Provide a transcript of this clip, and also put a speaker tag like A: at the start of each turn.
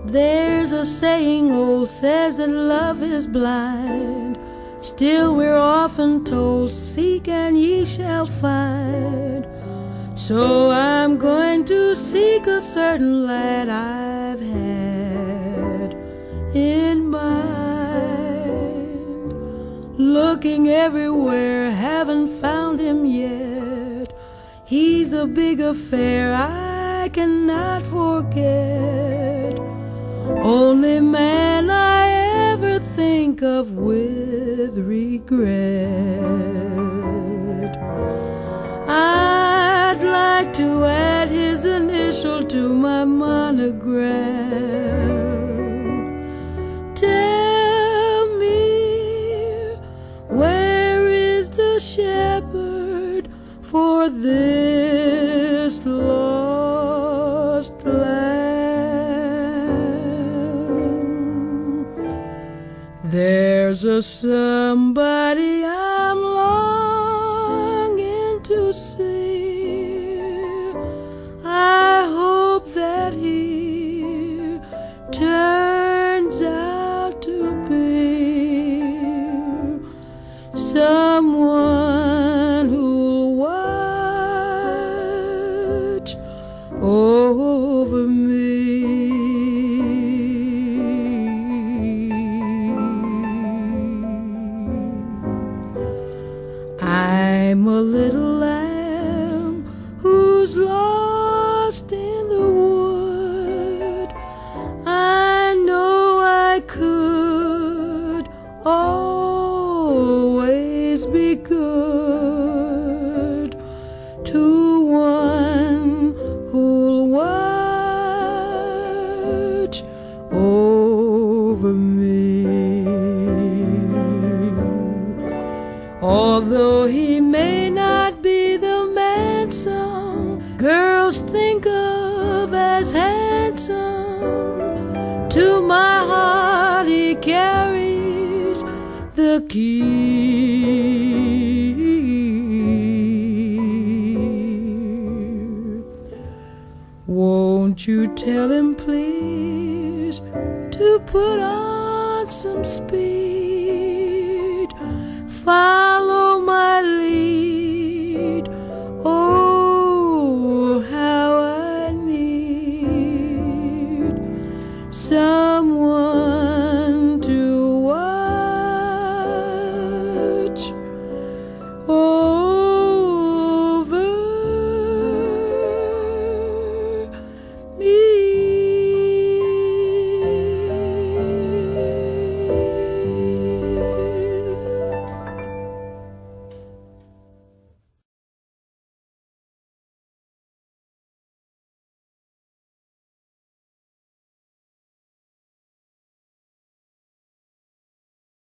A: There's a saying old says that love is blind. Still we're often told, seek and ye shall find. So I'm going to seek a certain lad I've had in mind. Looking everywhere, haven't found him yet. He's a big affair I cannot forget. Only man I ever think of with regret. I'd like to add his initial to my monogram. Tell me, where is the shepherd for this lost lamb? There's a somebody I'm longing to see. I hope that he turns out to be someone who'll watch over me. I'm a little lamb who's lost in the wood. I know I could always be good to one who'll watch over me. Although he may not be the man some girls think of as handsome, to my heart he carries the key. Won't you tell him please to put on some speed? Find